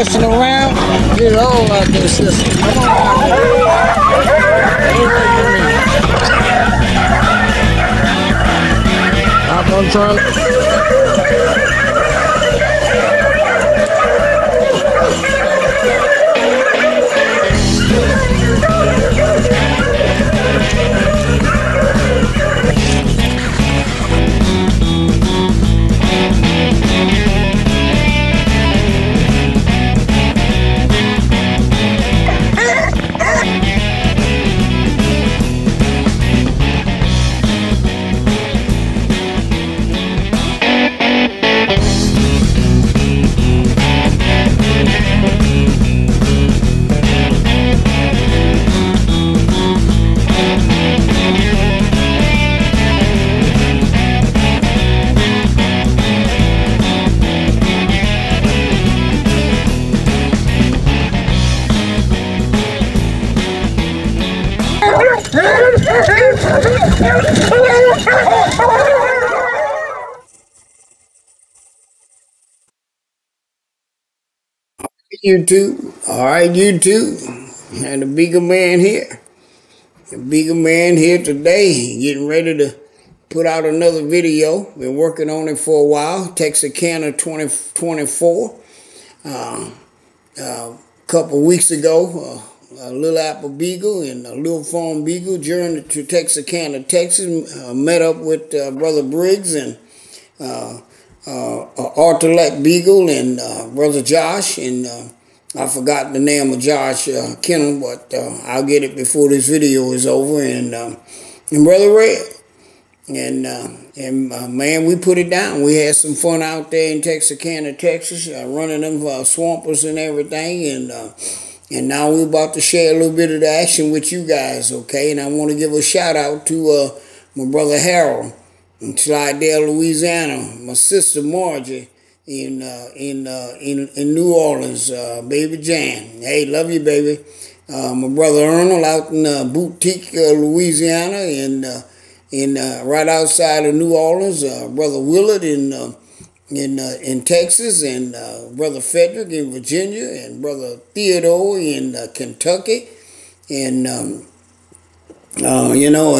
messing around. Get all out there, sister. Come on out there. I'm trying to... YouTube, all right, YouTube, and the Beagle Man here. The Beagle Man here today, getting ready to put out another video. Been working on it for a while. Texarkana 2024. A couple of weeks ago, a Little Apple Beagle and a Littlefarm Beagle journeyed to Texarkana, Texas. Met up with Brother Briggs and Arthur Beagle and Brother Josh, and I forgot the name of Josh Kennel, but I'll get it before this video is over, and Brother Red. And man, we put it down. We had some fun out there in Texarkana, Texas, running them swampers and everything, and now we're about to share a little bit of the action with you guys, okay? And I want to give a shout out to my brother Harold in Slidell, Louisiana, my sister Margie in New Orleans, baby Jan. Hey, love you, baby. My brother Arnold out in Boutique, Louisiana, and right outside of New Orleans. Brother Willard in Texas, and Brother Frederick in Virginia, and Brother Theodore in Kentucky, and you know,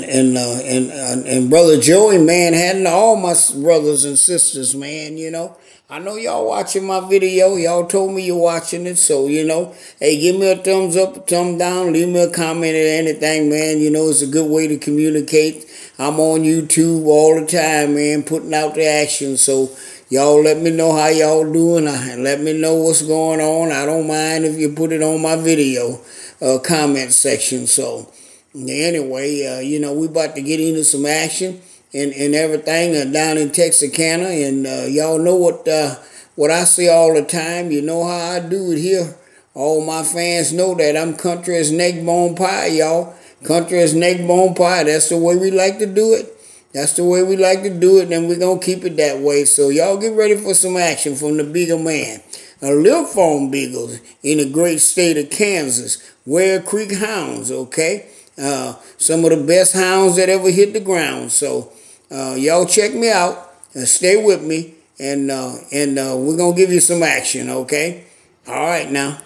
and Brother Joe in Manhattan, all my brothers and sisters, man, you know. I know y'all watching my video. Y'all told me you're watching it, so, you know, hey, give me a thumbs up, a thumb down, leave me a comment or anything, man. You know, it's a good way to communicate. I'm on YouTube all the time, man, putting out the action, so y'all let me know how y'all doing, and let me know what's going on. I don't mind if you put it on my video comment section, so... Anyway, you know, we about to get into some action and everything down in Texarkana, and y'all know what I say all the time. You know how I do it here. All my fans know that I'm country as neck bone pie, y'all. Country as neck bone pie. That's the way we like to do it. That's the way we like to do it, and we're going to keep it that way. So y'all get ready for some action from the Beagle Man. Littlefarm Beagles in the great state of Kansas. Ware Creek Hounds, okay? Some of the best hounds that ever hit the ground. So y'all check me out and stay with me, and we're gonna give you some action, okay? All right now.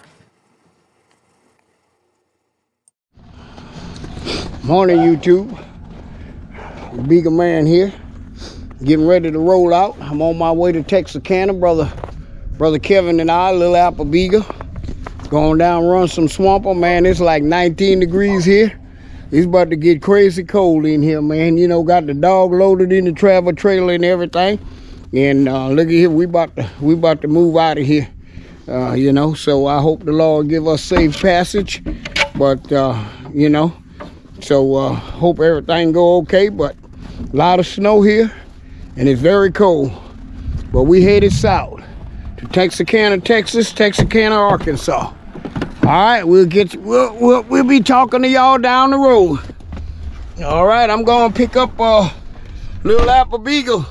Morning, YouTube. Beagle Man here, getting ready to roll out. I'm on my way to Texarkana. Brother Kevin and I, Little Apple Beagle, going down run some swamper. Man, it's like 19 degrees here. It's about to get crazy cold in here, man. You know, got the dog loaded in the travel trailer and everything. And look at here, we about to move out of here. You know, so I hope the Lord give us safe passage. But you know, so hope everything go okay. But a lot of snow here, and it's very cold. But we headed south to Texarkana, Texas, Texarkana, Arkansas. All right, we'll be talking to y'all down the road. All right, I'm gonna pick up Little Apple Beagle.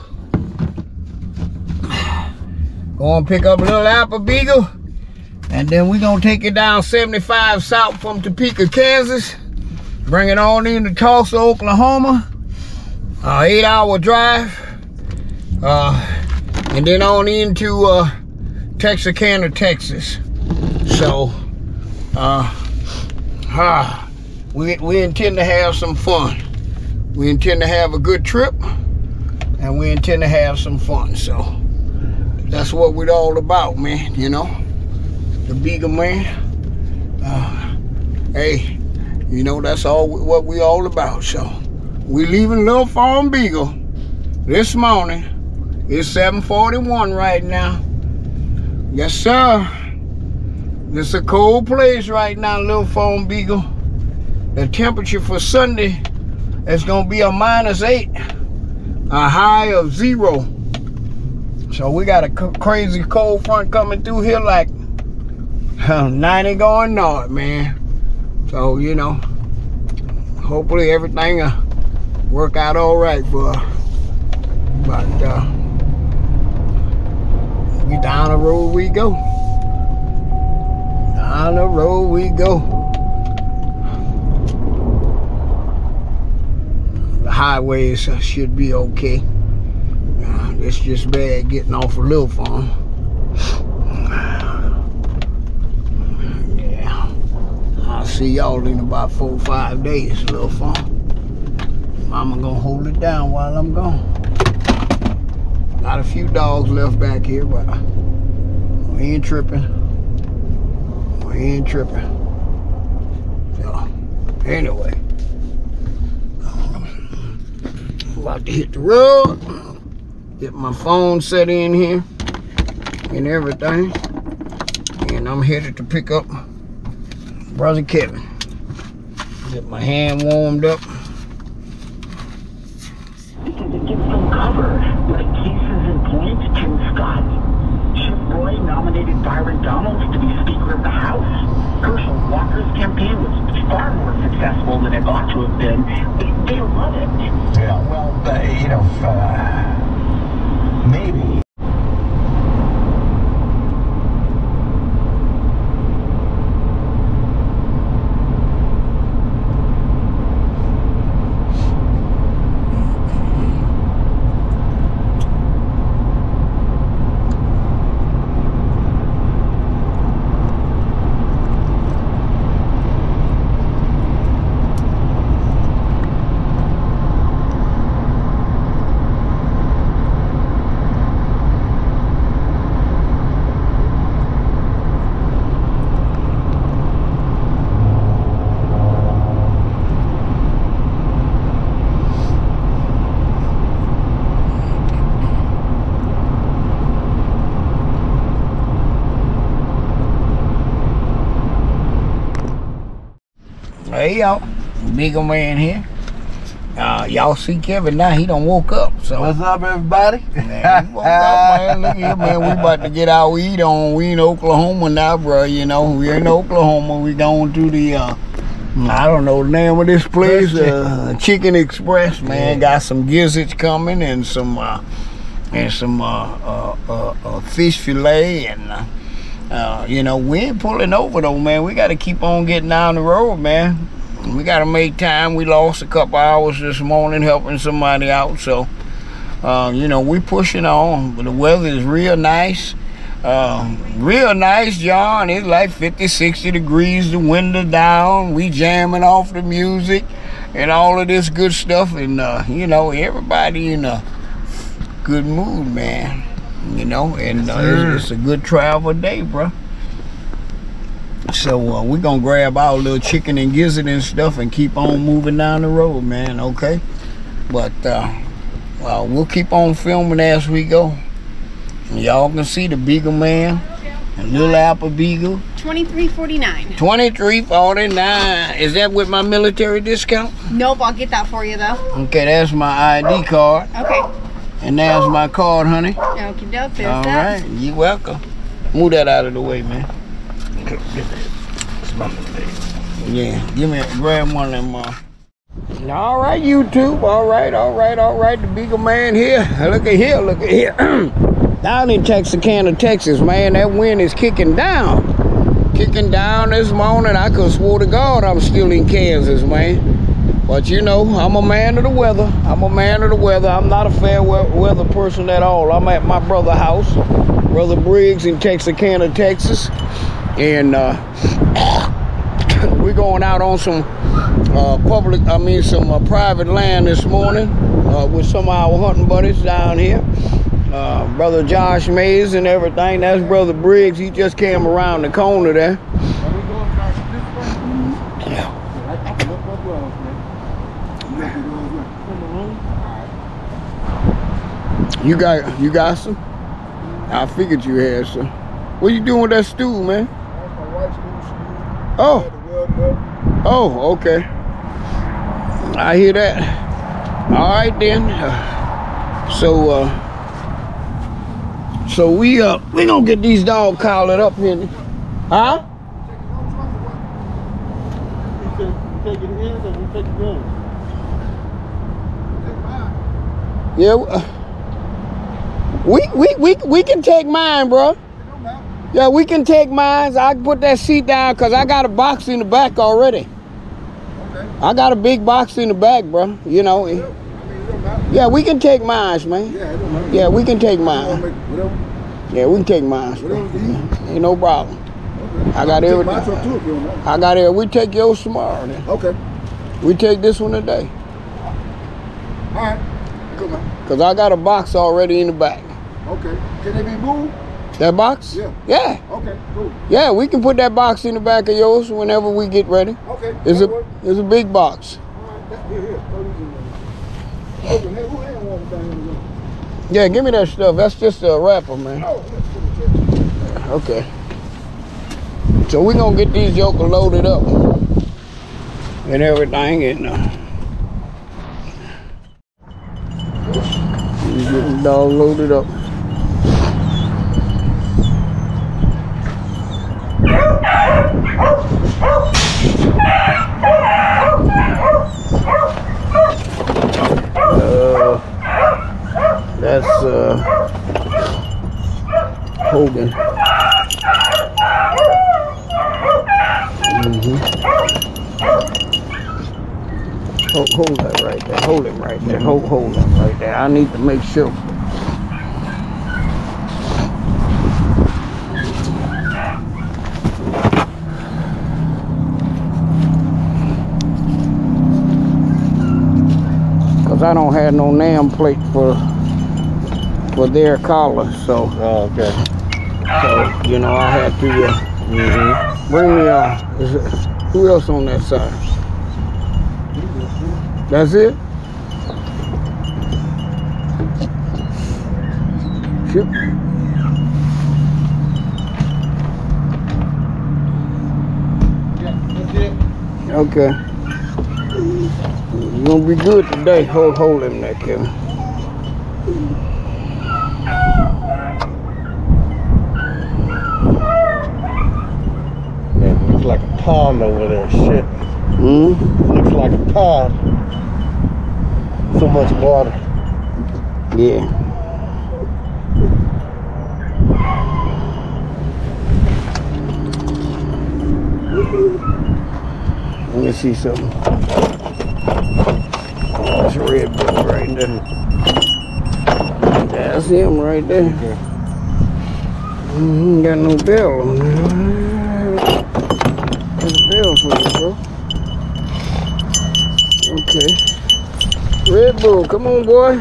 Gonna pick up Little Apple Beagle, and then we're gonna take it down 75 south from Topeka, Kansas. Bring it on into Tulsa, Oklahoma. 8-hour drive, and then on into Texarkana, Texas. So, we intend to have some fun. We intend to have a good trip, and we intend to have some fun. So, that's what we're all about, man. You know, the Beagle man. Hey, you know, that's all what we all about. So, we leaving Littlefarm Beagle this morning. It's 7:41 right now. Yes, sir. It's a cold place right now, Littlefarm Beagle. The temperature for Sunday is gonna be a -8, a high of 0. So we got a crazy cold front coming through here, like 90 going north, man. So, you know, hopefully everything will work out all right for us. But we down the road we go. Down the road we go. The highways should be okay. It's just bad getting off of Littlefarm. Yeah. I'll see y'all in about 4 or 5 days, Littlefarm. Mama gonna hold it down while I'm gone. Got a few dogs left back here, but we ain't tripping. We ain't tripping. So, anyway, I'm about to hit the road. Get my phone set in here and everything. And I'm headed to pick up Brother Kevin. Get my hand warmed up. Because it gives them cover, like cases in point. Tim Scott. Chip Roy nominated Byron Donalds to be Speaker of the House. Herschel Walker's campaign was far more successful than it ought to have been. They love it. Yeah, well, you know, maybe. Hey y'all, Beagle man here. Y'all see Kevin now, he done woke up. So What's up, everybody? Man, he woke up, man. Look here, man. We about to get our eat on. We in Oklahoma now, bro. You know, we in Oklahoma. We going to the I don't know the name of this place, Chicken Express, man. Yeah. Got some gizzards coming and some fish fillet and you know, we ain't pulling over though, man. We got to keep on getting down the road, man. We got to make time. We lost a couple hours this morning helping somebody out, so you know, we pushing on. But the weather is real nice, John. It's like 50-60 degrees, the window down, we jamming off the music and all of this good stuff, and you know, everybody in a good mood, man. You know, and it's a good travel day, bro. So we're gonna grab our little chicken and gizzard and stuff and keep on moving down the road, man. Okay, but we'll keep on filming as we go. Y'all can see the Beagle man and Little Apple Beagle. $23.49. $23.49. Is that with my military discount? Nope, I'll get that for you though. Okay, that's my ID card. Okay. And there's my card, honey. Okie doke, there's all that. right, you're welcome. Move that out of the way, man. Yeah, grab one of them. All right, YouTube. All right. The Beagle man here. Look at here. Down in Texarkana, Texas, man, that wind is kicking down this morning. I could swear to God I'm still in Kansas, man. But you know, I'm a man of the weather. I'm a man of the weather. I'm not a fair weather person at all. I'm at my brother's house, Brother Briggs in Texarkana, Texas. And we're going out on some private land this morning with some of our hunting buddies down here. Brother Josh Mays and everything. That's Brother Briggs. He just came around the corner there. You got some? I figured you had some. What you doing with that stool, man? Oh. Oh, okay. I hear that. All right then. So we gonna get these dogs collared up here. Huh? Yeah. We can take mine, bro. Yeah, we can take mine. I can put that seat down because I got a box in the back already. Okay. I got a big box in the back, bro. You know. Yeah, we can take mine, man. Yeah, we can take mine. Yeah, we can take mine. Ain't no problem. I got everything. I got it. We take yours tomorrow then. Okay. We take this one today. All right. Come on. Because I got a box already in the back. Okay. Can they be moved? That box? Yeah. Yeah. Okay, cool. Yeah, we can put that box in the back of yours whenever we get ready. Okay. It's a big box. All right. Yeah, give me that stuff. That's just a wrapper, man. Okay. So we're going to get these jokers loaded up and everything. And get them dogs loaded up. That's Hogan. Hold that right there. Hold him right there. Hold him right there. I need to make sure. Cause I don't have no name plate for their collar, so. Oh, okay. So you know I had to bring me who else on that side? That's it? Sure. Yeah, that's it. Okay. You're gonna be good today. Hold him there, Kevin. Yeah, looks like a pond over there, shit. Looks like a pond. So much water. Yeah. Let me see something. That's a red bull right there. That's him right there. Okay. Ain't got no bell on there. There's a bell for you, bro. Okay. Red Bull, come on, boy.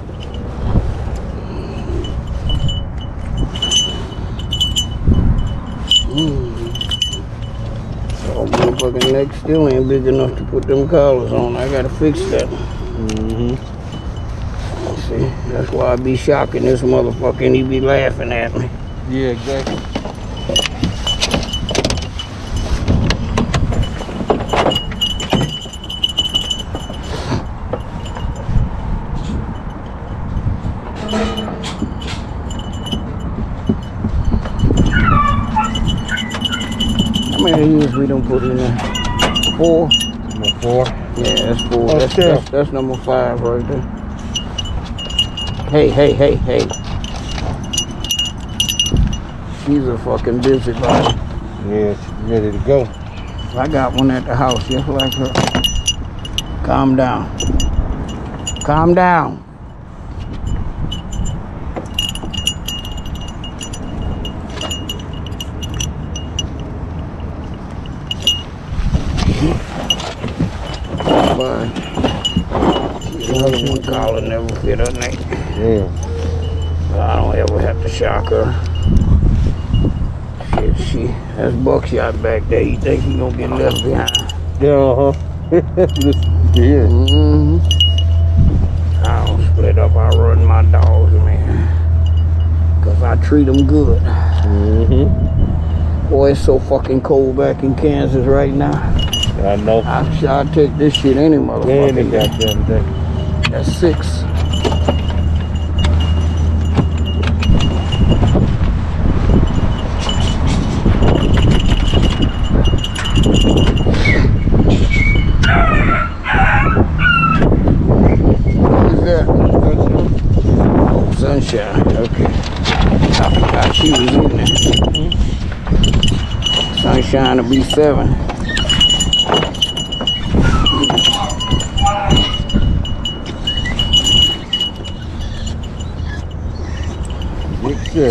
Oh, motherfucking neck still ain't big enough to put them collars on. I gotta fix that. See, that's why I be shocking this motherfucker and he be laughing at me. Yeah, exactly. How many years we don't put in there? 4? Number 4? Yeah, that's 4. Okay. That's number 5 right there. Hey. She's a fucking busybody. Yeah, she's ready to go. I got one at the house just like her. Calm down. Calm down. But one collar never fit her neck. Yeah. I don't ever have to shock her. Shit, that's buckshot back there. You think he gonna get left behind? Yeah, yeah. I don't split up. I run my dogs, man. Cause I treat them good. Boy, it's so fucking cold back in Kansas right now. I know. I'll take this shit any motherfucking day. Goddamn day. That's 6. Who's that? Oh, Sunshine. Okay. I forgot she was in there. Sunshine will be 7. Big 7.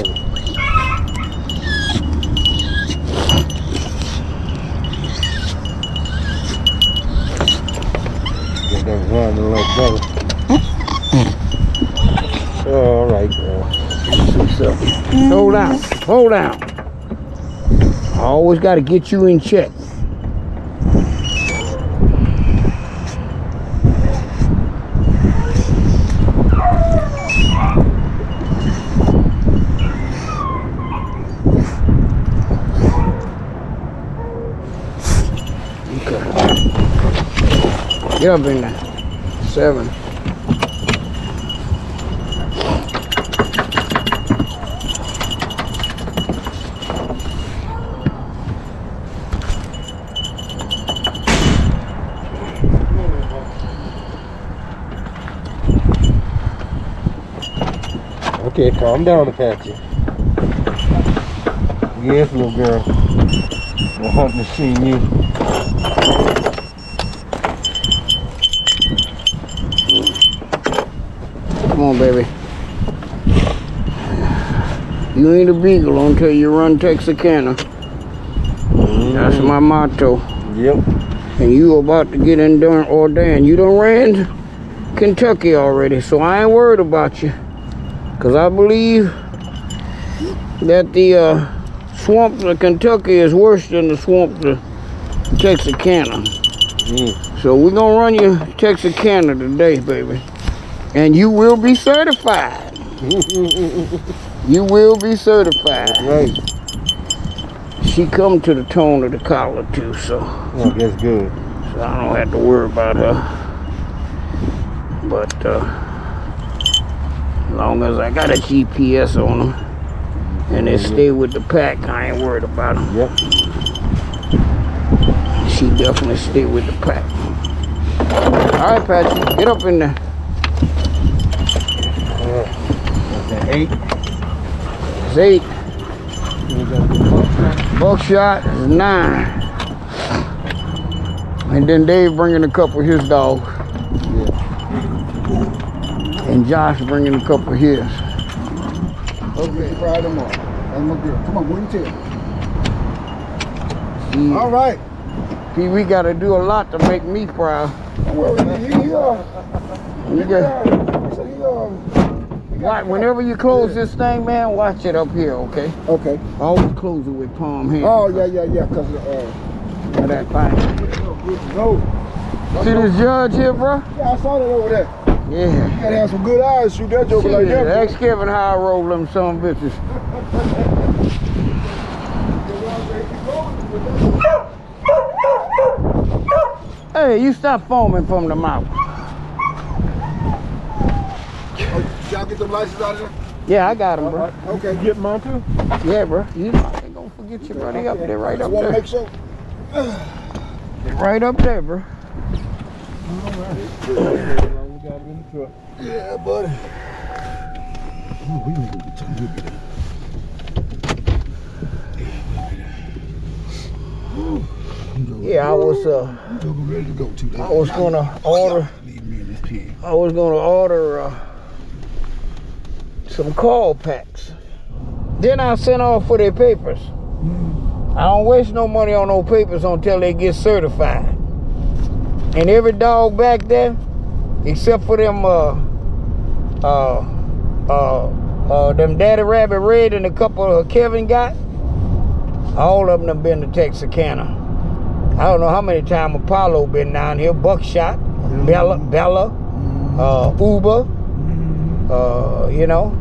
Get that running like that. All right, girl. Hold down. Hold down. I always got to get you in check. Get up in there. 7. Okay, calm down, Apache. Yes, little girl. I'm hunting to see you. Come on, baby. You ain't a beagle until you run Texarkana. That's my motto. Yep. And you about to get in there ordained. You done ran Kentucky already, so I ain't worried about you. Because I believe that the swamps of Kentucky is worse than the swamps of Texarkana. So we're going to run you Texarkana today, baby. And you will be certified. You will be certified. Right. She come to the tone of the collar too, so. Oh, that's good. So I don't have to worry about her. But as long as I got a GPS on them and they stay with the pack, I ain't worried about them. Yep. She definitely stay with the pack. All right, Patsy, get up in there. That's an 8. It's 8. Buckshot is 9. And then Dave bringing a couple of his dogs. Yeah. And Josh bringing a couple of his. Okay, fry them up. That's my girl. Come on, what do you tell? See, All right. see, we got to do a lot to make me proud. Don't worry. Whenever you close this thing, man, watch it up here, okay? Okay. Always close it with palm hand. Oh, yeah. Because of that thing. no. See this judge here, bro? Yeah, I saw that over there. Yeah. You gotta have some good eyes to shoot that joker like Shit, that. ask Kevin how I roll them some bitches. Hey, you stop foaming from the mouth. Y'all get them licenses out of there? Yeah, I got them, bro. Okay. Get mine too? Yeah, bro. You ain't gonna forget your buddy up there, right I up want to there. make sure. Right up there, bro. We got him in the truck. Yeah, buddy. Oh, we need to get some good. Yeah, I was ready to go too. I was gonna order. I was gonna order some call packs. Then I sent off for their papers. I don't waste no money on no papers until they get certified. And every dog back there, except for them them Daddy Rabbit Red and a couple Kevin got, all of them have been to Texarkana. I don't know how many times Apollo been down here. Buckshot, Bella, Uber, you know.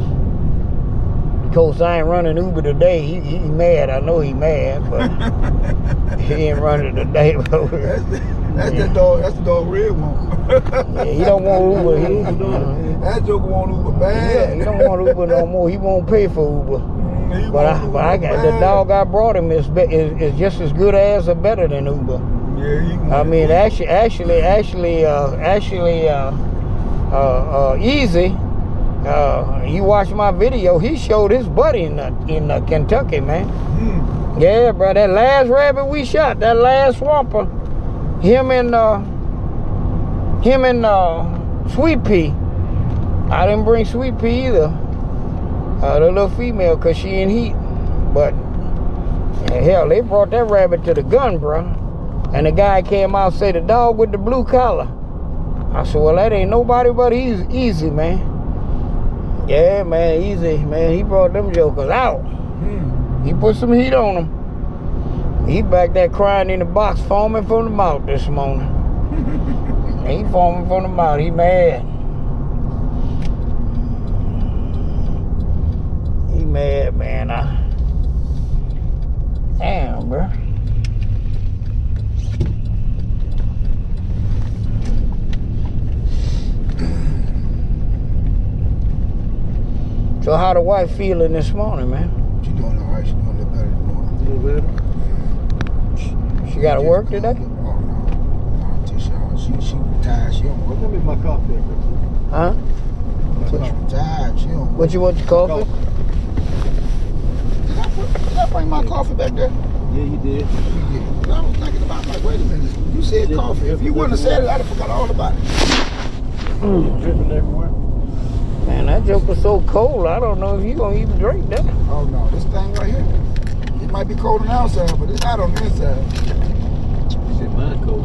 Of course, I ain't running Uber today. He mad. I know he mad, but he ain't running today. That's the dog. That's the dog Red one. Yeah, he don't want Uber. That joker want Uber bad. Yeah, he don't want Uber no more. He won't pay for Uber. But I got the dog I brought him is just as good as or better than Uber. Yeah, I mean, actually, Easy. You watch my video. He showed his buddy in Kentucky, man. Yeah, bro. That last rabbit we shot, that last swamper, him and Sweet Pea. I didn't bring Sweet Pea either. The little female, cause she in heat. But hell, they brought that rabbit to the gun, bro. And the guy came out and said, the dog with the blue collar. I said, well, that ain't nobody but Easy, man. Yeah, man, Easy, man. He brought them jokers out. He put some heat on them. He back there crying in the box, foaming from the mouth this morning. He foaming from the mouth. He mad. He mad, man. Damn, bro. So how the wife feeling this morning, man? She doing all right. She doing a little better this morning. A little better? She got to work today? Oh, no. She retired. She don't work. Let me my coffee. Huh? She retired. She don't work. What you want, your coffee? Did I bring my coffee back there? Yeah, you did. I was thinking about, like, wait a minute. You said coffee. If you wouldn't have said it, I'd have forgot all about it. Dripping everywhere. Man, that joke was so cold, I don't know if you gonna even drink that. Oh no, this thing right here. It might be cold on the outside, but it's hot on the inside. Shit, mine cold.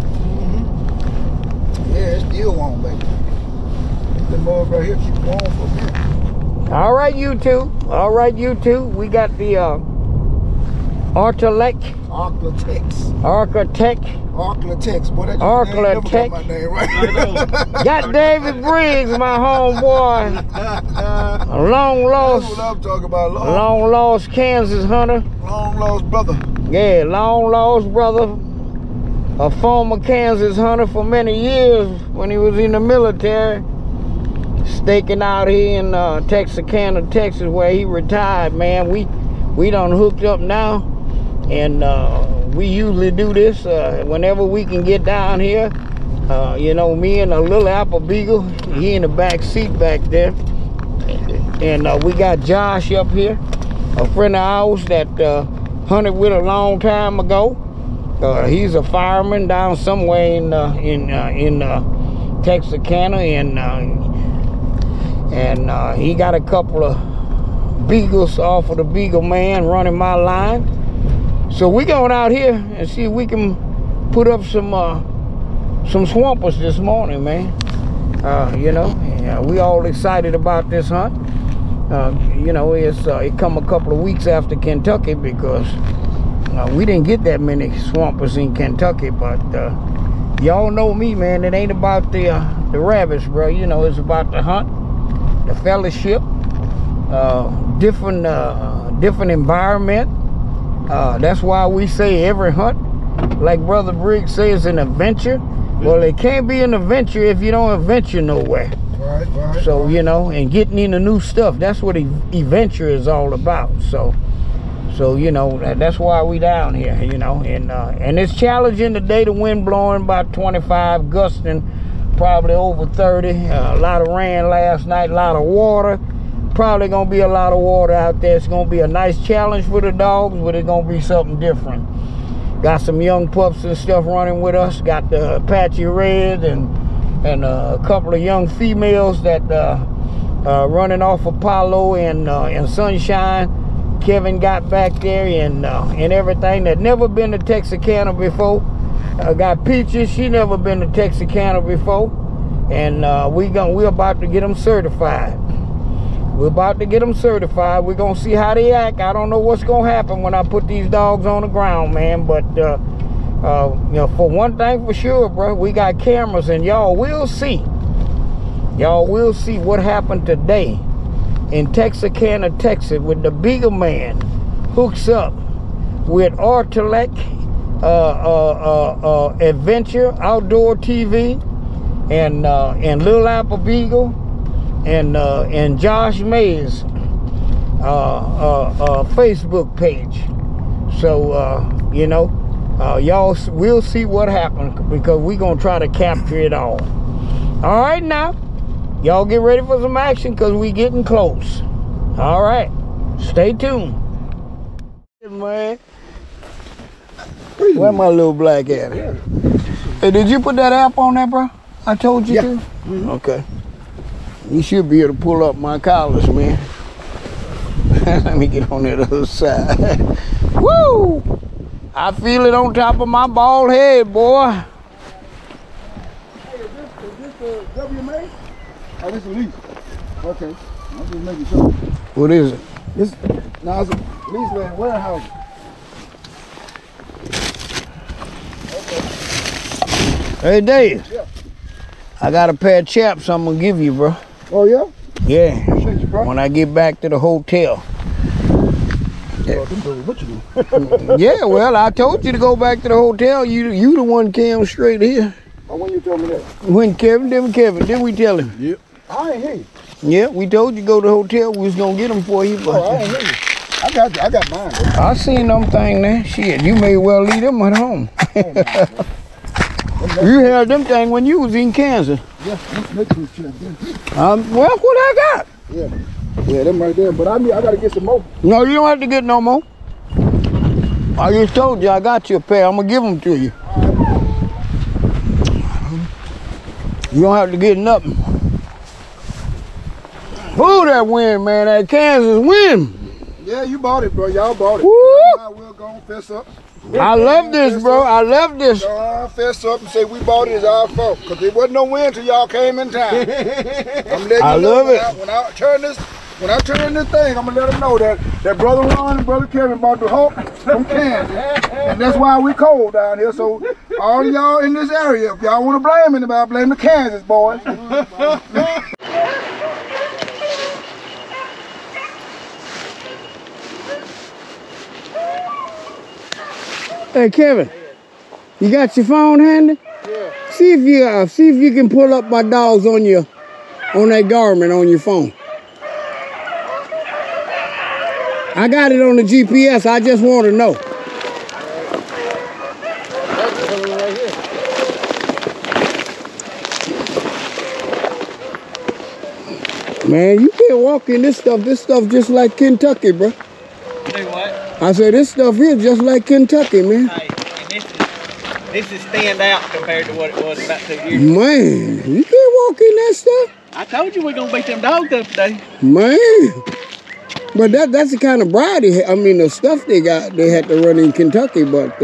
Yeah, it's still warm, baby. The mug right here keep warm for a minute. All right, you two. All right, you two. We got the Architect. Boy, that Architect. my name, right? Got David Briggs, my homeboy. Long That's what lost, I'm talking about. long lost Kansas hunter. Long lost brother. Yeah, long lost brother. A former Kansas hunter for many years when he was in the military. Staking out here in Texarkana, Texas, where he retired, man. We done hooked up now. And we usually do this whenever we can get down here. You know, me and a little Apple Beagle, he in the back seat back there. And we got Josh up here, a friend of ours that hunted with a long time ago. He's a fireman down somewhere in Texarkana, and he got a couple of Beagles off of the Beagle man running my line. So we going out here and see if we can put up some swampers this morning, man. You know, we all excited about this hunt. You know, it come a couple of weeks after Kentucky because we didn't get that many swampers in Kentucky. But y'all know me, man. It ain't about the rabbits, bro. You know, it's about the hunt, the fellowship, different environment. That's why we say every hunt, like Brother Briggs says, an adventure. Well, it can't be an adventure if you don't adventure nowhere. Right. So, you know, and getting into new stuff, that's what adventure is all about. So you know, that's why we down here, you know. And it's challenging today, the wind blowing about 25, gusting probably over 30. A lot of rain last night, a lot of water. Probably gonna be a lot of water out there. It's gonna be a nice challenge for the dogs, but it's gonna be something different. Got some young pups and stuff running with us. Got the Apache Red and a couple of young females that running off Apollo and Sunshine. Kevin got back there and everything that never been to Texarkana before. Got Peaches, she never been to Texarkana before, and we're about to get them certified. We're about to get them certified. We're gonna see how they act. I don't know what's gonna happen when I put these dogs on the ground, man. But you know, for one thing for sure, bro, we got cameras, and y'all will see. Y'all will see what happened today in Texarkana, Texas, with the Beagle Man hooks up with Artelec Adventure Outdoor TV and Little Apple Beagle and Josh May's Facebook page. So you know, y'all will see what happened, because we're gonna try to capture it all. All right, now y'all get ready for some action, because we getting close. All right, stay tuned. Man, where my little black at? Hey, did you put that app on there, bro? I told you to? Okay. You should be able to pull up my collars, man. Let me get on that other side. Woo! I feel it on top of my bald head, boy. Hey, is this the WMA? Oh, this is a lease. Okay. I'm just making sure. What is it? This, no, it's a lease land warehouse. Hey, Dave. Yeah. I got a pair of chaps I'm gonna give you, bro. Oh, yeah? Yeah. Appreciate you, bro. When I get back to the hotel. What you do? Yeah, well, I told you to go back to the hotel. You the one came straight here. Oh, when you told me that? When Kevin, didn't we tell him? Yep. I ain't hear you. Yeah, we told you to go to the hotel. We was gonna get them for you, but Oh, I ain't hear you. I got mine, bro. I seen them thing there. Shit, you may well leave them at home. You had them thing when you was in Kansas. Yeah, let's check this. Well, what I got? Yeah. Yeah, them right there. But I gotta get some more. No, you don't have to get no more. I just told you I got you a pair. I'm gonna give them to you. You don't have to get nothing. Ooh, that wind, man. That Kansas wind. Yeah, you bought it, bro. Y'all bought it. Woo! I will go and fess up. I love this, bro. I love this. Fess up and say we bought it, it's our fault. Because there wasn't no wind till y'all came in town. I'm letting you know love it. when I turn this thing, I'm gonna let them know that brother Ron and brother Kevin bought the Hulk from Kansas. And that's why we cold down here. So all y'all in this area, if y'all want to blame anybody, blame the Kansas boys. Hey, Kevin, you got your phone handy? Yeah. See if you can pull up my dogs on that Garmin on your phone. I got it on the GPS. I just want to know. Man, you can't walk in this stuff. This stuff just like Kentucky, bro. Do what? I said this stuff here just like Kentucky, man. Hey, and this is stand out compared to what it was about 2 years ago. Man, you can't walk in that stuff. I told you we're gonna beat them dogs up today. Man. But that's the kind of bride the stuff they had to run in Kentucky, but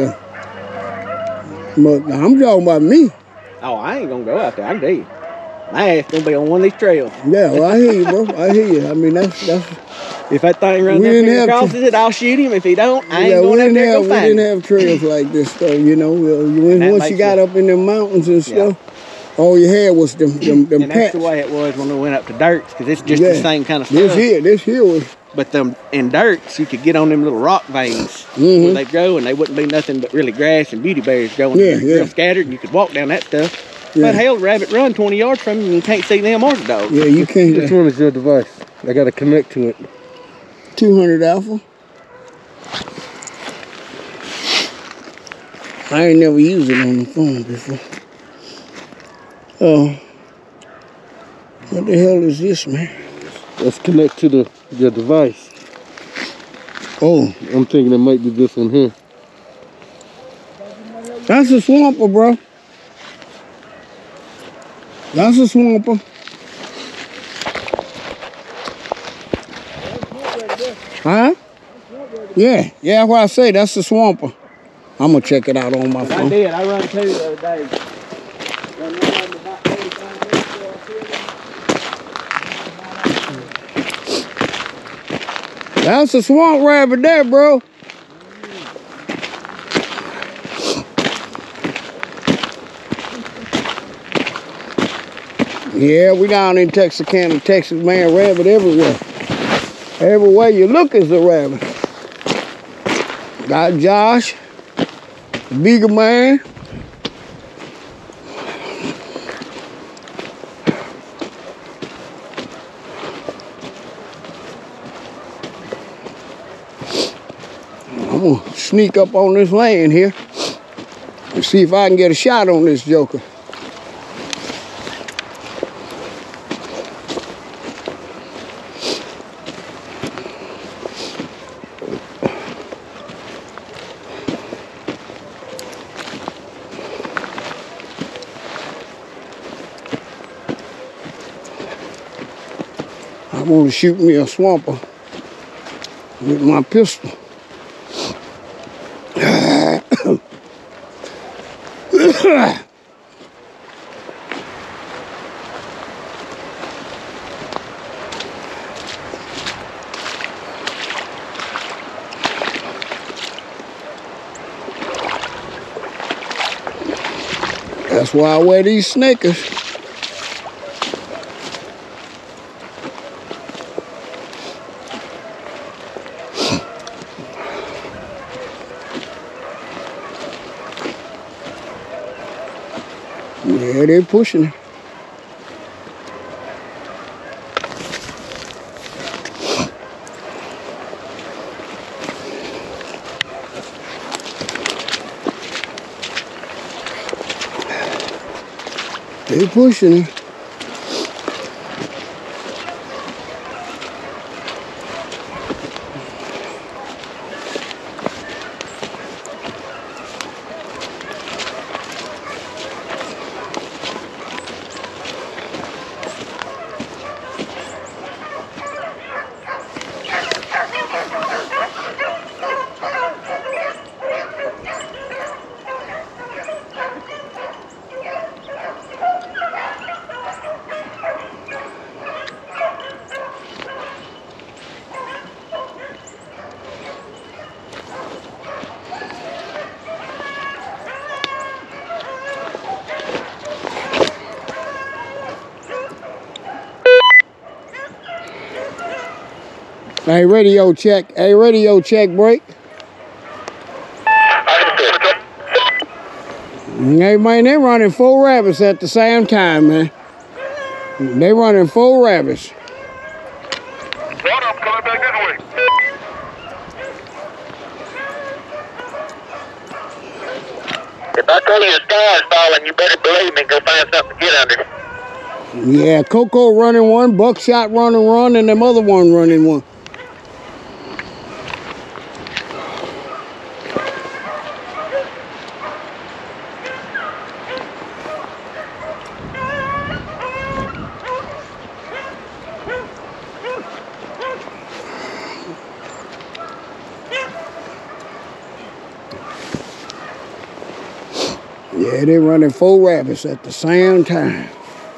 I'm talking about me. Oh, I ain't gonna go out there, I can tell you. My ass gonna be on one of these trails. Yeah, well, I hear you, bro. I hear you. I mean, that's if that thing runs up and crosses it, I'll shoot him. If he don't, I ain't going out there to go find him. We didn't have trails like this, though, you know. Once you got up in the mountains and stuff, all you had was them and pats. that's the way it was when we went up to Dirks, because it's just the same kind of stuff. This here was... But in Dirks, you could get on them little rock veins where they grow, and they wouldn't be nothing but really grass and beauty berries growing real scattered, and you could walk down that stuff. But hell, the rabbit run 20 yards from you and you can't see them or the dog. Yeah, you can't. Which one is your device? I got to connect to it. 200 alpha. I ain't never used it on the phone before. Oh. What the hell is this, man? Let's connect to your device. Oh. I'm thinking it might be this one here. That's a swamper, bro. That's a swamper. Huh? Yeah, yeah, that's what I say. That's the swamper. I'm gonna check it out on my phone. I did. I run two the other day. Run one of them about 45 minutes before I killed him. That's a swamp rabbit there, bro. Yeah, we down in Texarkana, Texas, man. Rabbit everywhere. Everywhere you look is a rabbit. Got Josh, the Beagle man. I'm gonna sneak up on this land here and see if I can get a shot on this joker. I want to shoot me a swamper with my pistol. That's why I wear these sneakers. Yeah, they're pushing it. They're pushing it. Hey, radio check. Hey, radio check, break. Hey, man, they're running 4 rabbits at the same time, man. They running 4 rabbits. One of them coming back this way. If I tell you the sky is falling, you better believe me, go find something to get under. Yeah, Coco running one, Buckshot running one, and them other one running one. Yeah, they're running 4 rabbits at the same time.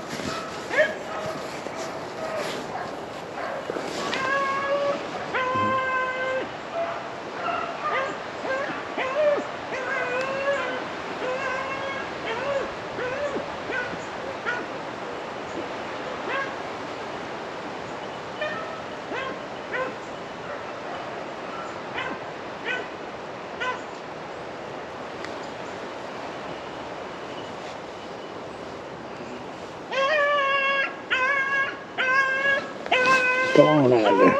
Go on out there.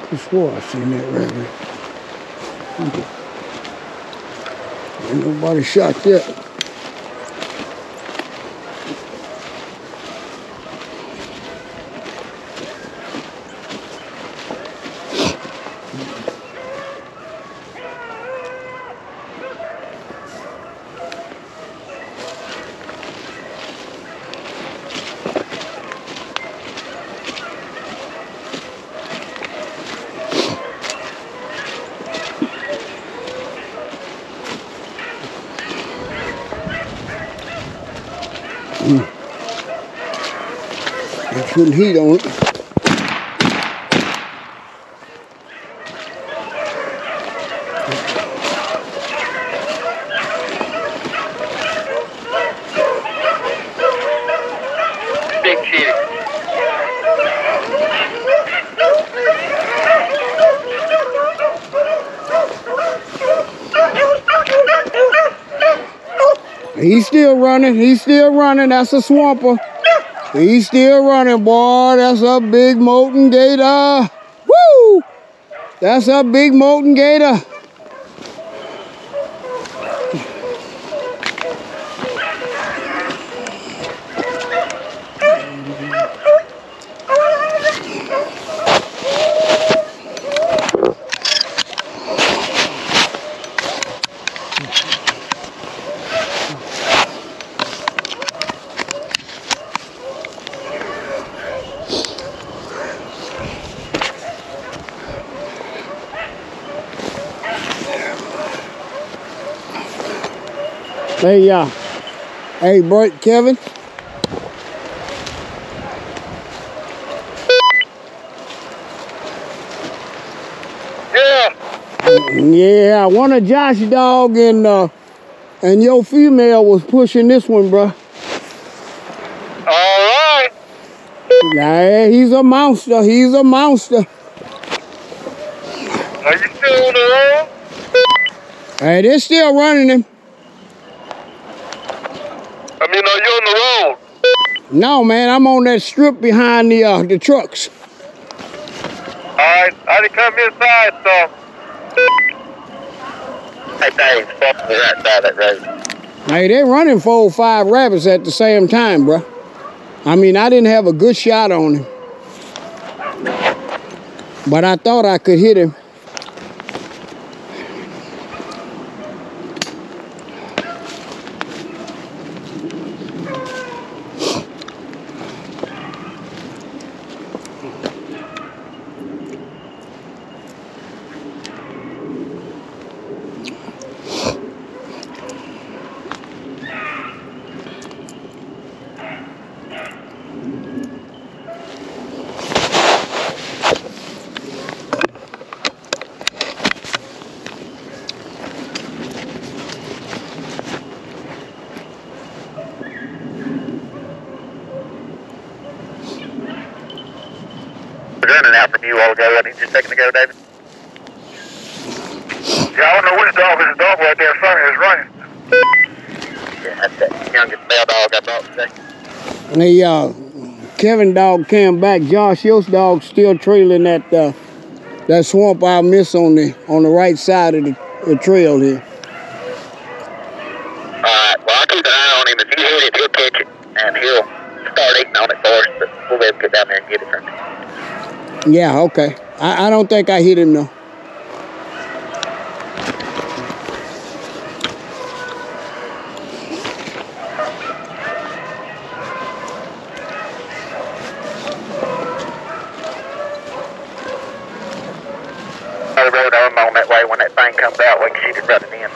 I swore I seen that rabbit. Ain't nobody shot yet. Putting heat on it. Big shit. He's still running. He's still running. That's a swamper. He's still running, boy. That's a big molten gator. Woo! That's a big molten gator. Hey, bro, Kevin. Yeah. Yeah, one of Josh's dog and your female was pushing this one, bro. All right. Nah, he's a monster. He's a monster. Are you still on the road? Hey, they're still running him. I mean, are you on the road? No, man, I'm on that strip behind the trucks. All right. I didn't come inside, so. Hey, Dave, fuck me right by that road. Hey, they're running 4 or 5 rabbits at the same time, bro. I mean, I didn't have a good shot on him, but I thought I could hit him. Running out from you all ago. I need you a second to go, David. Yeah, I don't know which dog is the dog right there in front of you is running. Yeah, that's that youngest male dog I brought today. The Kevin dog came back. Josh, your dog still trailing that swamp I missed on the right side of the trail here. All right. Well, I'll keep an eye on him. If you hit it, he'll catch it, and he'll start eating on it for us. But we'll be able to get down there and get it from him. Yeah, okay. I don't think I hit him though. The road I'm on that way. When that thing comes out, we can shoot it running in.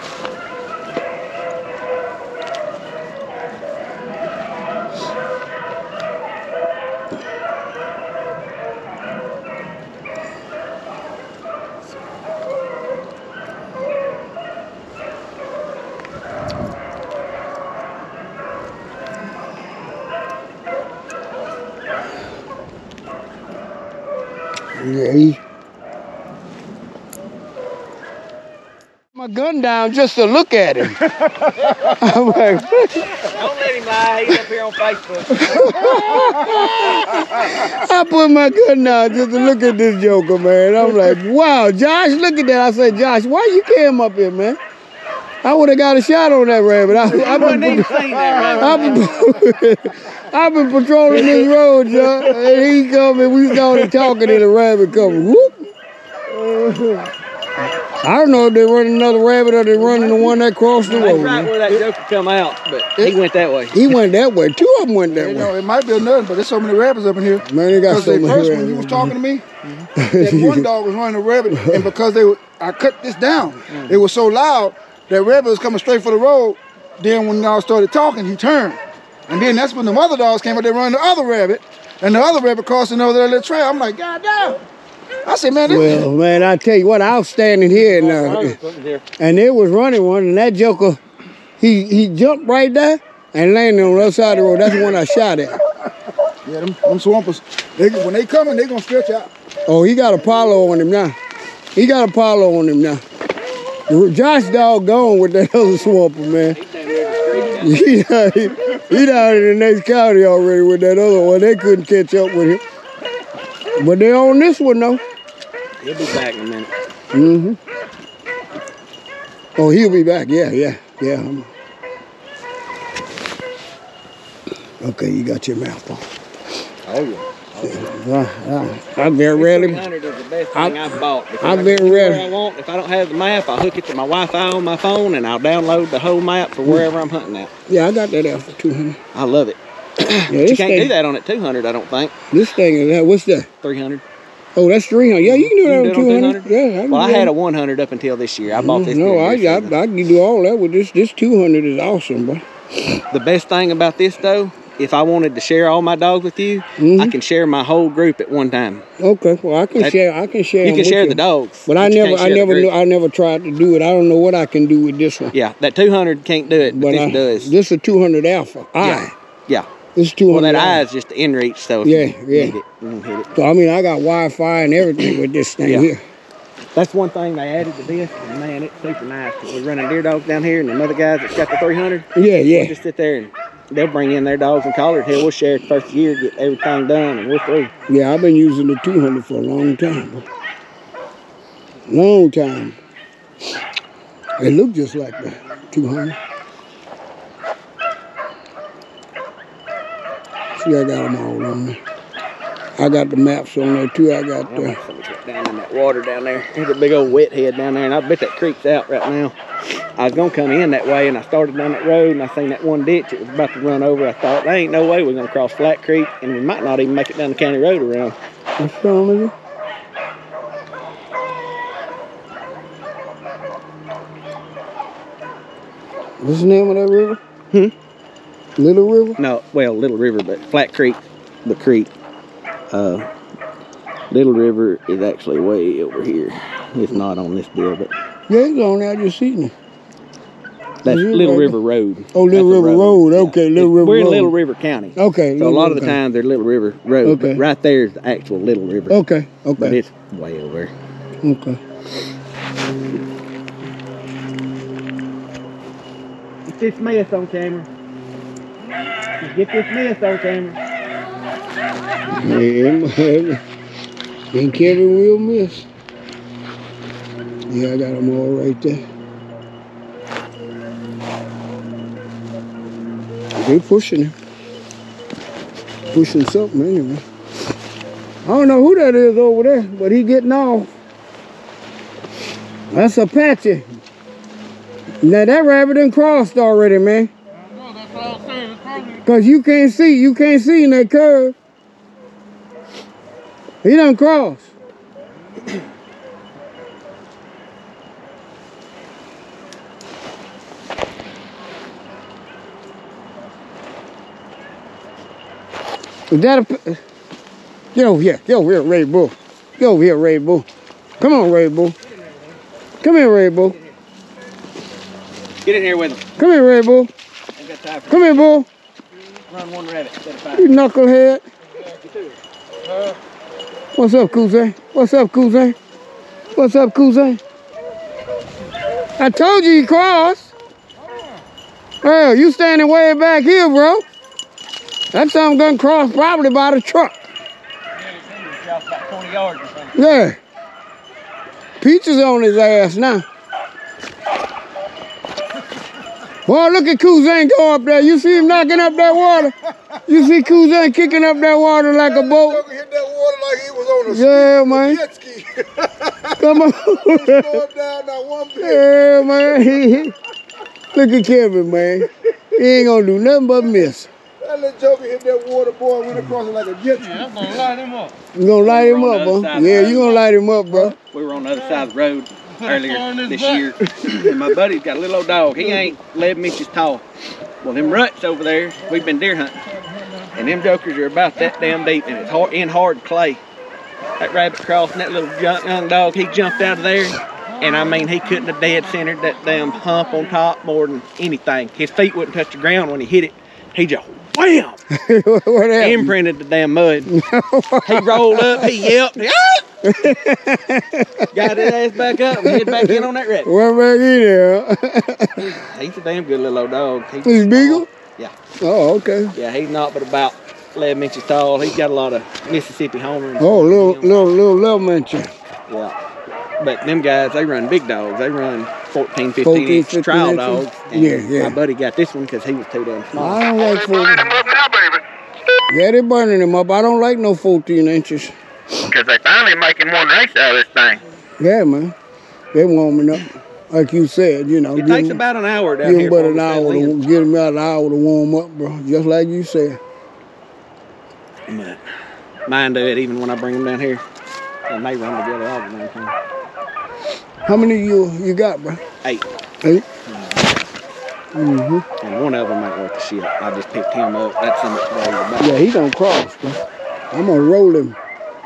Yeah, My gun down just to look at him. I'm like, don't let him lie. He's up here on Facebook. I put my gun down just to look at this joker, man. I'm like, wow, Josh, look at that. I said, Josh, why you came up here, man? I would have got a shot on that rabbit. I've been patrolling this road, John, and he come and we started talking and the rabbit come, whoop. I don't know if they running another rabbit or they running the one that crossed the road. That's right where that joker come out, but he went that way. He went that way. Two of them went that way. Know, it might be another, but there's so many rabbits up in here. Man, they got so many first rabbits. when you was talking to me, that one dog was running a rabbit, and because I cut this down, it was so loud, that rabbit was coming straight for the road. Then when I started talking, he turned. And then that's when the other dogs came out there running the other rabbit, and the other rabbit crossed another little trail. I'm like, God damn. I said, man, well, man, I tell you what, I was standing here and they was running one, and that joker, he jumped right there and landed on the other side of the road. That's the one I shot at. Yeah, them swampers, when they coming, they gonna stretch out. Oh, he got Apollo on him now. He got Apollo on him now. Josh dog gone with that other swamper, man. He down in the next county already with that other one. They couldn't catch up with him. But they on this one, though. He'll be back in a minute. Mm-hmm. Oh, he'll be back. Yeah. Okay, you got your mouth on. Oh, yeah. I very rarely. 300 is the best thing I've bought. I very rarely. If I don't have the map, I'll hook it to my Wi-Fi on my phone and I'll download the whole map for wherever I'm hunting at. Yeah, I got that out for 200. I love it. Yeah, but you can't do that on at 200, I don't think. This thing is that. What's that? 300. Oh, that's 300. Yeah, you can do that on 200. Yeah. Well, I had a 100 up until this year. I bought this. No, I can do all that with this. This 200 is awesome, bro. The best thing about this, though, if I wanted to share all my dogs with you, I can share my whole group at one time. Okay, well I can share. You can share the dogs, but I never tried to do it. I don't know what I can do with this one. Yeah, that 200 can't do it, but this does. This is a 200 Alpha. Yeah. This is 200. Well, that eye is just the inReach, so if you need it, you can hit it. So I mean, I got Wi-Fi and everything with this thing here. That's one thing they added to this, and man, it's super nice. We're running deer dogs down here, and them other guys that's got the 300. Yeah. We'll just sit there and they'll bring in their dogs and collar. Hell, we'll share it the first year, get everything done, and we're through. Yeah, I've been using the 200 for a long time. Long time. It looked just like the 200. See, I got them all on there. I got the maps on there too. I got down in that water down there. There's a big old wet head down there, and I bet that creek's out right now. I was gonna come in that way, and I started down that road, and I seen that one ditch. It was about to run over. I thought, there ain't no way we're gonna cross Flat Creek, and we might not even make it down the county road around. What's wrong with you? What's the name of that river? Little River? No, well, Little River, but Flat Creek, the creek. Little River is actually way over here. It's not on this deal, but yeah, it's on there. I just seen it. That's Little River Road. Oh, Little River Road. Okay, Little River Road. We're in Little River County. Okay. So a lot of the time they're Little River Road. Okay. But right there is the actual Little River. Okay. But it's way over. Okay. Get this mess on camera. Get this mess on camera. Yeah, and Kevin will miss. Yeah, I got them all right there. They pushing him. Pushing something anyway. I don't know who that is over there, but he getting off. That's Apache. Now that rabbit done crossed already, man. No, that's what I was saying. It's probably... Cause you can't see in that curve. He done crossed. Is that a... Get over here, Red Bull. Get over here, Red Bull. Come on, Red Bull. Come here, Red Bull. Get in here with him. Come here, Red Bull. Ain't got time for Come here, Bull. run one rabbit instead of five. You knucklehead. What's up, Cousin? What's up, Cousin? What's up, Cousin? I told you he crossed. Well, you standing way back here, bro. That something gonna cross probably by the truck. Yeah, about 20 yards or something. Yeah. Peaches on his ass now. Boy, look at Kuzan go up there. You see him knocking up that water? You see Kuzan kicking up that water like a boat? Hit that water like he was on a Yeah, man. jet ski. Come on. Slowed down that one bit. Yeah, man. Look at Kevin, man. He ain't gonna do nothing but miss. That little joker hit that water, boy, and went across it like a jet ski. Yeah, I'm gonna light him up. You gonna light him up, bro? Yeah, you gonna light him up, bro. We were on the other side of the road earlier this year, and my buddy's got a little old dog. He ain't 11 inches tall. Well, them ruts over there, we've been deer hunting, and them jokers are about that damn deep, and it's in hard clay. That rabbit crossing that little young dog, he jumped out of there, and I mean, he couldn't have dead centered that damn hump on top more than anything. His feet wouldn't touch the ground when he hit it. He just wham! What happened? Imprinted the damn mud. He rolled up, he yelped, got his ass back up and hit back in on that rabbit. Well, back in there. He's a damn good little old dog. He's Beagle? Yeah. Oh, okay. Yeah, he's not but about 11 inches tall. He's got a lot of Mississippi homers. Oh, little mention. Yeah. But them guys, they run big dogs. They run 14, 15 inch trial inches. dogs. And Yeah. my buddy got this one because he was too damn small. I don't like 14. Burning them up now, baby. Yeah, they're burning them up. I don't like no 14 inches. Because they finally making one race out of this thing. Yeah, man. They're warming up. Like you said, you know. It takes about an hour down give here. them about an hour to get them out an hour to warm up, bro. Just like you said. But mine do it even when I bring them down here. And they run together all the time. How many you got, bro? 8. 8? And one of them ain't worth the shit. I just picked him up. That's so much better about. Yeah, he gonna cross, bro. I'm gonna roll him.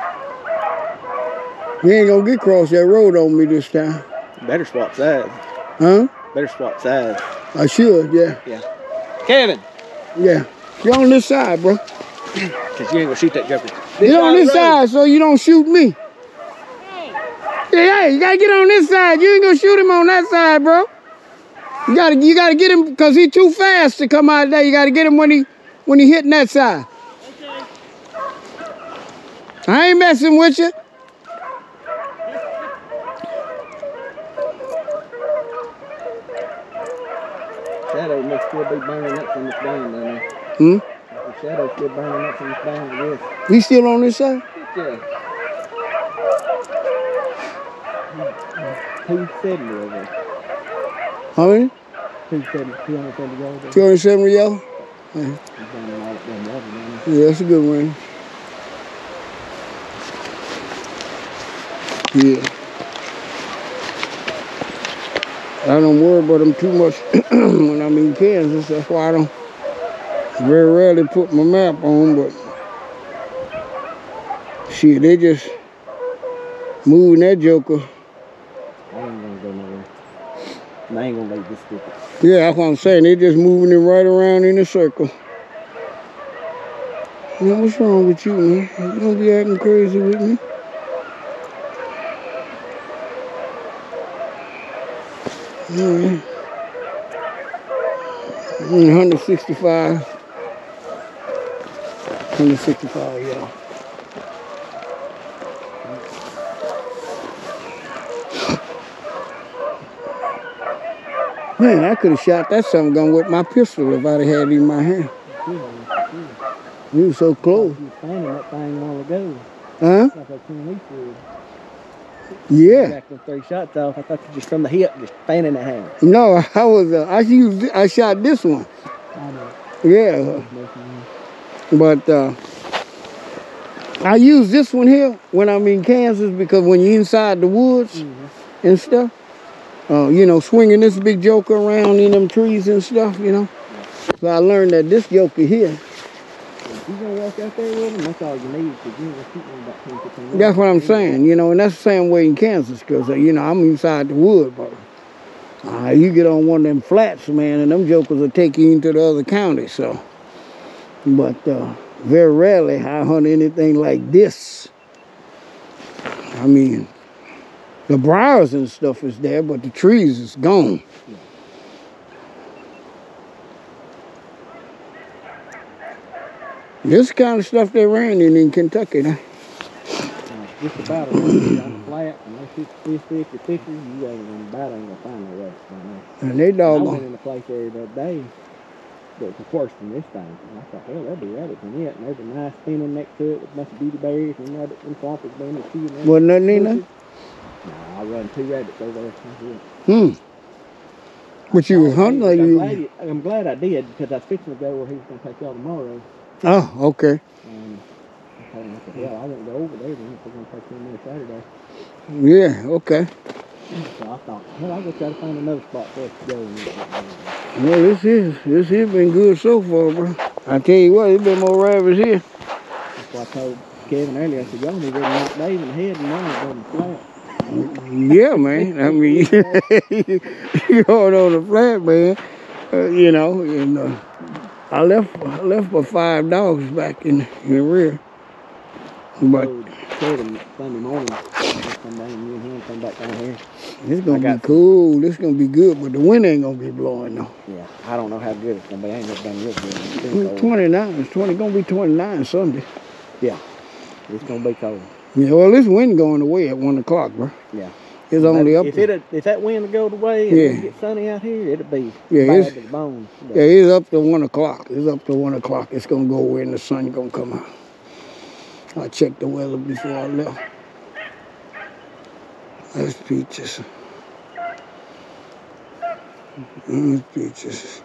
He ain't gonna get across that road on me this time. Better swap sides. Huh? Better swap sides. I should, yeah. Yeah. Kevin! Yeah. Get on this side, bro. Because you ain't gonna shoot that joker. Get on this side so you don't shoot me. Hey, you gotta get on this side. You ain't gonna shoot him on that side, bro. You gotta get him because he's too fast to come out there. You gotta get him when he hitting that side. Okay. I ain't messing with you. Shadow must still be burning up from this down down there. Hmm? The shadow's still burning up from this down, I guess. He still on this side? Yeah. 270 over there. How many? 270 yards. 270 yards? Yeah. He's burning all that damn water down Yeah, that's a good one. Yeah. I don't worry about them too much when I'm in Kansas. That's why I don't very rarely put my map on, but shit, they just moving that joker. I ain't gonna go nowhere. And I ain't gonna make this stupid. Yeah, that's what I'm saying. They just moving it right around in a circle. Man, what's wrong with you, man? You don't be acting crazy with me. Mm. 165. 165, yeah. Man, I could have shot that something gun with my pistol if I'd have had it in my hand. You were so close. You were fanning that thing a while ago. Huh? Like I seen you. Yeah. Back the 3 shots off. I thought you just from the hip, just fanning the hand. No, I shot this one. I know. Yeah. But I use this one here when I'm in Kansas because when you're inside the woods and stuff, you know, swinging this big joker around in them trees and stuff, you know. So I learned that this joker here. You gonna walk out there with them? That's all you need to do. About 10, 15 minutes. That's what I'm saying, you know, and that's the same way in Kansas because, you know, I'm inside the wood, but you get on one of them flats, man, and them jokers will take you into the other county, so. But very rarely I hunt anything like this. I mean, The briars and stuff is there, but the trees is gone. This kind of stuff they ran in Kentucky, huh? Just about on the flat, unless it's this thick or thicker, you ain't gonna find no rabbits down there. And they I doggone. went in a place there the other day that was worse than this thing. And I thought, hell, there'll be rabbits in it. And there's a nice spinning next to it with a bunch of beauty berries and rabbits and swampers been and chewing them. Wasn't nothing in there? Nah, I run 2 rabbits over there. But you was hunting or you? I'm glad I did, because I was fixing to go where he was going to take y'all tomorrow. Oh, okay. And I told him, I said, hell, I won't go over there then if we're going to take him in Saturday. Yeah, okay. So I thought, hell, I'll go try to find another spot for us to go. Well, this here been good so far, bro. I tell you what, there's been more rabbits here. That's why I told Kevin earlier, I said, y'all need to knock Dave in the head and mine on the flat. Yeah, man. I mean, you going on the flat, man. You know, and I left for 5 dogs back in the rear. But Sunday morning, come down and me and him come back down here. It's gonna be cool. This gonna be good, but the wind ain't gonna be blowing though. Yeah, I don't know how good it's gonna be. I ain't never done real good. It's 29. It's gonna be 29 Sunday. Yeah, it's gonna be cold. Yeah, well, this wind going away at 1 o'clock, bro. Yeah. It's only up. If that wind goes away and it gets sunny out here, it'll be bad to the bone. Yeah, it's up to 1 o'clock. It's up to 1 o'clock. It's gonna go away and the sun gonna come out. I checked the weather before I left. That's peaches. Peaches.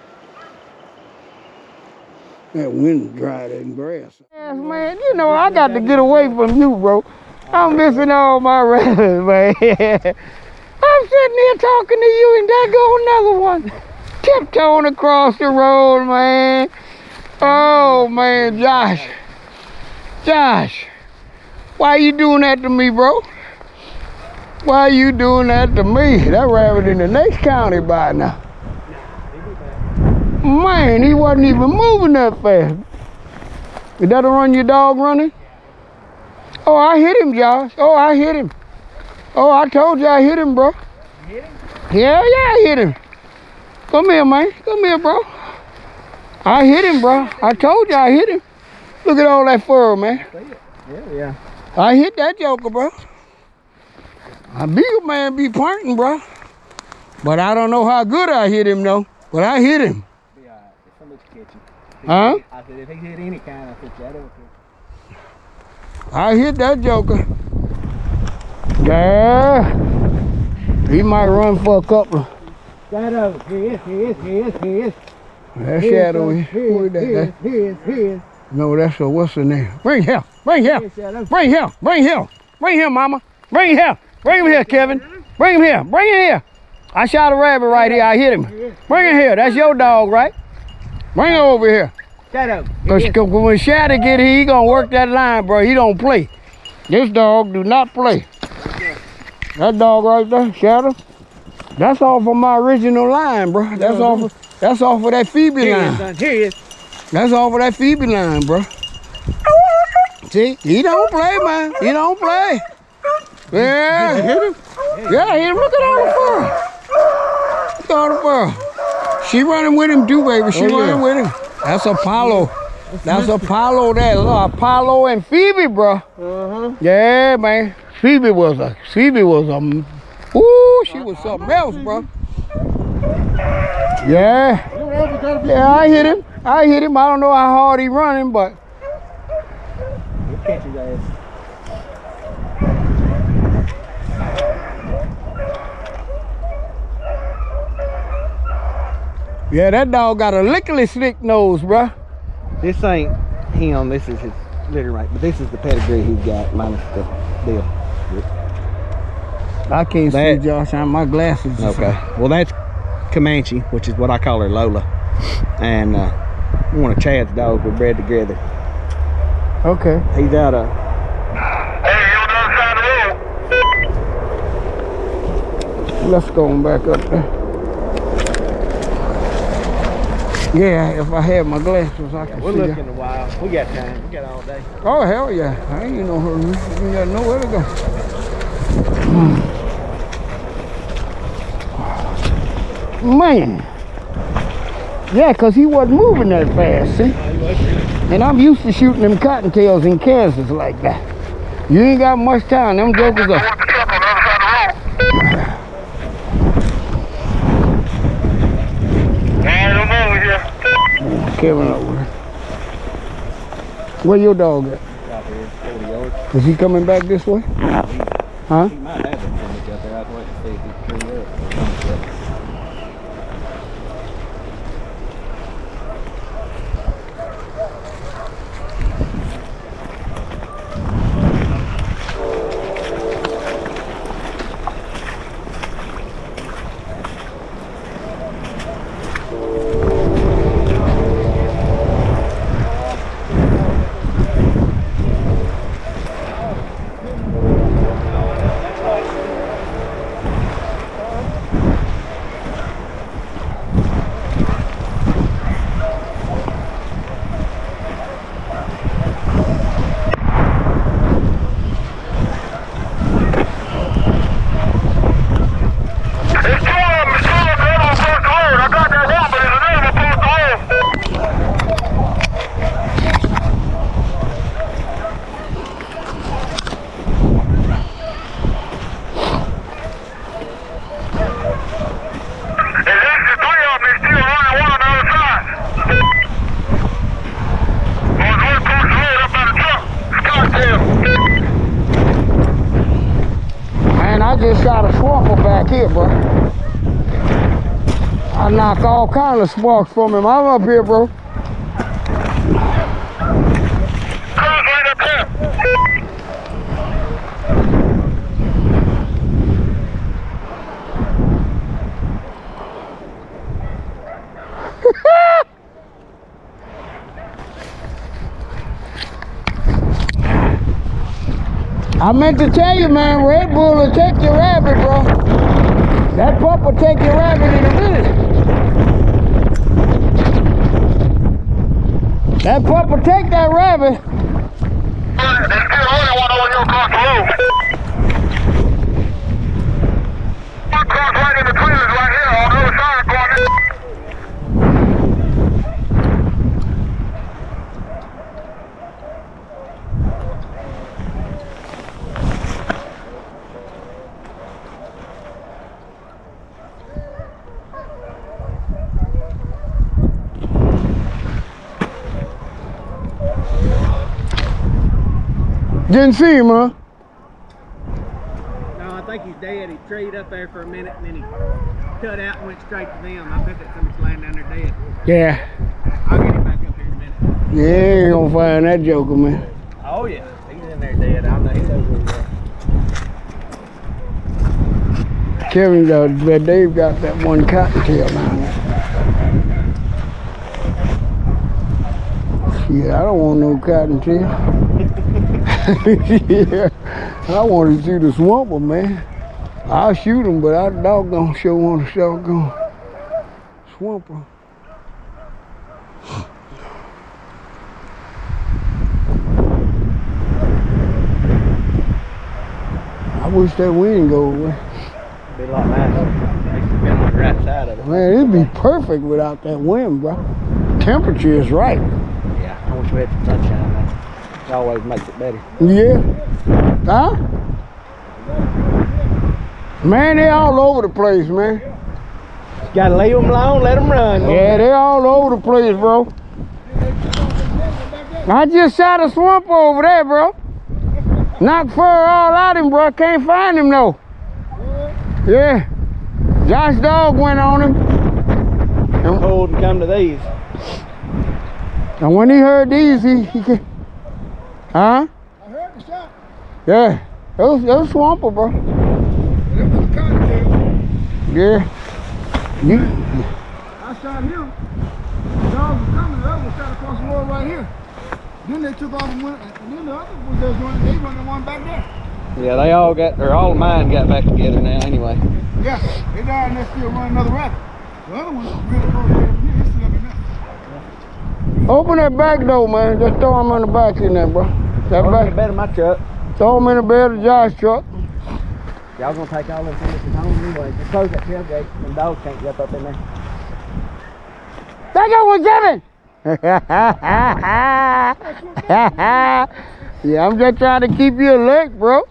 That wind dried that grass. Yes, man, you know, I got to get away from you, bro. I'm missing all my rabbits, man. I'm sitting here talking to you and there go another one. Tiptoeing across the road, man. Oh, man, Josh. Josh, why you doing that to me, bro? Why you doing that to me? That rabbit in the next county by now. Man, he wasn't even moving that fast. Is that a run your dog running? Oh, I hit him, Josh. Oh, I hit him. Oh, I told you I hit him, bro. You hit him? Yeah, I hit him. Come here, man. Come here, bro. I hit him, bro. I told you I hit him. Look at all that fur, man. Yeah. I hit that joker, bro. A Beagle man be pointing, bro. But I don't know how good I hit him, though. But I hit him. Be all right. If somebody's catching. Huh? I said, if he hit any kind, I said, that over. I hit that joker. Yeah. He might run for a couple. Shadow. Here he is. That Shadow. Who is that? Here he is. No, that's a, what's the name? Bring him, bring him, bring him, bring him, bring him, mama. Bring him here, bring him here, Kevin. Bring him here, bring him here. I shot a rabbit right here, I hit him. Bring him here, that's your dog, right? Bring him over here. Shadow. Cause when Shadow get here, he gonna work that line, bro. He don't play. This dog do not play. That dog right there, Shadow, that's off of my original line, bro. That's off of that Phoebe line. Here he is. That's off of that Phoebe line, bro. See, he don't play, man. He don't play. Yeah, hit him. Yeah, hit him. Look at all the fur. Look at all the fur. She running with him too, baby. She running with him. That's Apollo. That's Apollo. That Apollo and Phoebe, bro. Yeah, man. Phoebe was a. Ooh, she was something else, bro. Yeah. Yeah, I hit him. I don't know how hard he running, but He'll catch his ass. yeah, that dog got a lickety slick nose, bruh. This ain't him. This is his litter mate, but this is the pedigree he's got minus the deal. I can't see, Josh. My glasses. Okay. Well, that's Comanche, which is what I call her, Lola, and one of Chad's dogs we bred together. Okay. He's out of. Hey, you on the other side of the road? Let's go on back up there. Yeah, if I had my glasses, I could We're see looking that. a while. We got time. We got all day. Oh, hell yeah. I ain't no hurry. We got nowhere to go. Man. Yeah, because he wasn't moving that fast, see? And I'm used to shooting them cottontails in Kansas like that. You ain't got much time. Them jokers are... Kevin over. Where your dog at? Out here, 40 yards. Is he coming back this way? Huh? He might have been coming out there. I'd wait to see if he's tree up. Just shot a swamper back here, bro. I knocked all kind of sparks from him. I'm up here, bro. I meant to tell you, man, Red Bull will take your rabbit, bro. That pup will take your rabbit in a minute. That pup will take that rabbit. There's still only one over here across the road. One cross right in between us right here on the other side going in. Didn't see him, huh? No, I think he's dead. He treed up there for a minute and then he cut out and went straight to them. I bet that somebody's laying down there dead. Yeah. I'll get him back up here in a minute. Yeah, you're gonna find that joker, man. Oh yeah, he's in there dead. I know he's over there. Kevin, but Dave got that one cottontail down there. Yeah, I don't want no cottontail. Yeah, I want to shoot a swamper, man. I'll shoot him, but I doggone sure want to doggone swamper. I wish that wind go away. Be a lot nicer. Makes it feel on the right side of it. Man, it'd be perfect without that wind, bro. Temperature is right. Yeah, I wish we had some sunshine. It always makes it better. Yeah. Huh? Man, they all over the place, man. Just gotta leave them alone, let them run. Yeah, they all over the place, bro. I just shot a swamper over there, bro. Knocked fur all out him, bro. Can't find him, though. Yeah. Josh dog went on him. Cold and come to these. And when he heard these, he came. Huh? I heard the shot. Yeah. It was swamper, bro. It was a cottontail. Yeah. You. I shot him. The dog was coming. The other was shot across the road right here. Then they took off and went. And then the other was just running. They running one back there. Yeah, they all got, or all of mine got back together now anyway. Yeah, they died and they're still running another rabbit. The other one's really close to here. He's still up in there. Open that back door, man. Just throw him in the back in there, bro. That Throw him back. in the bed of my truck. Throw him in the bed of Josh's truck. Y'all gonna take all them finishes home anyway. Just close that tailgate. Them dogs can't get up in there. There go with Kevin! Yeah, I'm just trying to keep you alert, bro.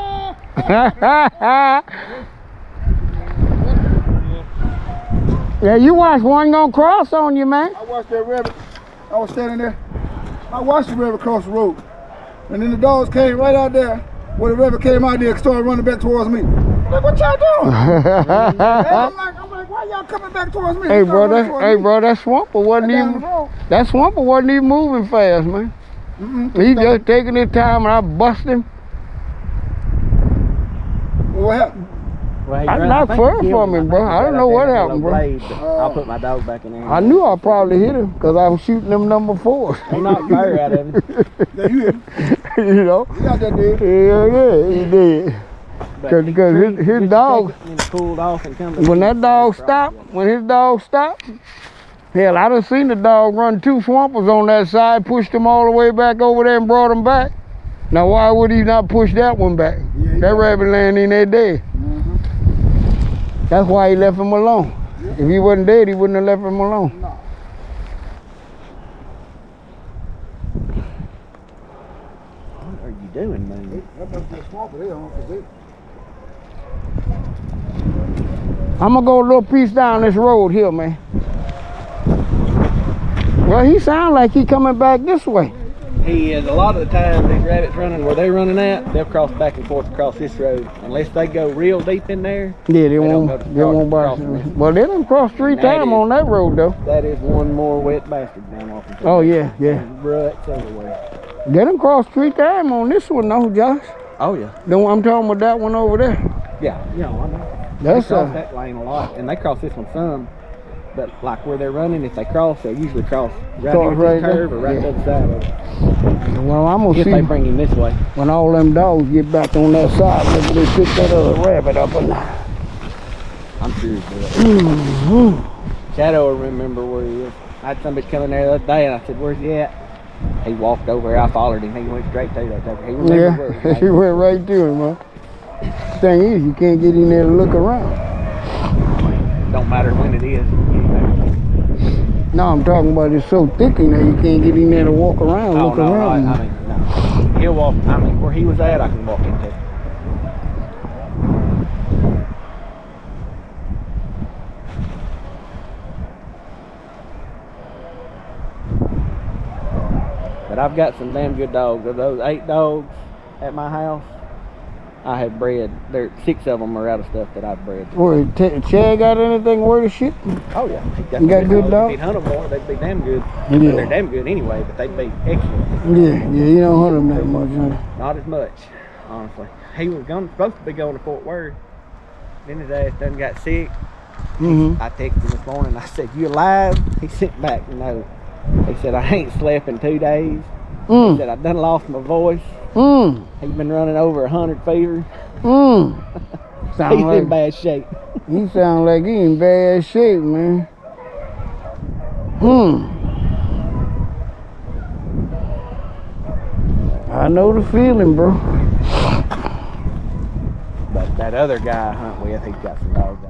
Yeah, you watch one gonna cross on you, man. I watched that rabbit. I was standing there. I watched the rabbit cross the road. And then the dogs came right out there where the rabbit came out there and started running back towards me. I'm like, what y'all doing? I'm like, why y'all coming back towards me? Hey, bro, that swamper wasn't even moving fast, man. He just taking his time and I bust him. Well, what happened? Well, I not far from him, bro. I don't know what happened, bro. I'll put my dog back in there. I knew I probably hit him because I was shooting them number 4s. He knocked fire out of him. Yeah, you hit him. You know? You got that dude. Yeah, he did. Because his dog, cooled off and come when his dog stopped, hell, I done seen the dog run 2 swampers on that side, pushed them all the way back over there and brought them back. Now, why would he not push that one back? Yeah, that rabbit laying in there dead. That's why he left him alone. Yeah. If he wasn't dead, he wouldn't have left him alone. No. What are you doing, man? I'm gonna go a little piece down this road here, man. Well, he sound like he coming back this way. He is. A lot of the time, these rabbits running where they're running at, they'll cross back and forth across this road. Unless they go real deep in there. Yeah, they won't cross. Well, they done crossed 3 times on that road, though. That is one more wet bastard down off. Oh, yeah, yeah. Ruts everywhere. They done crossed 3 times on this one, though, Josh. Oh, yeah. I'm talking about that one over there. Yeah, I know. That's they cross that lane a lot, and they cross this one some. But like where they're running, if they cross, they'll usually cross right here at this curve or right to the side of it. Well, I'm gonna see. If they bring him this way. When all them dogs get back on that side, maybe they pick that other rabbit up and I'm sure he's Shadow will remember where he is. I had somebody come in there the other day and I said, where's he at? He walked over, I followed him, he went straight to that. He remembered where he was. He went right to him, man. Thing is, you can't get in there to look around. Don't matter when it is. No, I'm talking about it's so thick in there, you can't get in there to walk around, look around. No. He'll walk, where he was at, I can walk into. But I've got some damn good dogs. Of those 8 dogs at my house, I have bred. There, 6 of them are out of stuff that I've bred. Well, Chad got anything worth of shit? Oh yeah, you got good dogs. If you'd hunt them more, they'd be damn good. Yeah. They're damn good anyway, but they'd be excellent. Yeah, you don't hunt them that much, huh? Not as much, honestly. He was supposed to be going to Fort Worth. Then his ass done got sick. I texted him this morning. I said, "You alive?" He sent back, "No." He said, "I ain't slept in 2 days." He said, "I done lost my voice." He's been running over 100 fever. He's in bad shape. He sound like he in bad shape, man. I know the feeling, bro. But that other guy I hunt with, he's got some dogs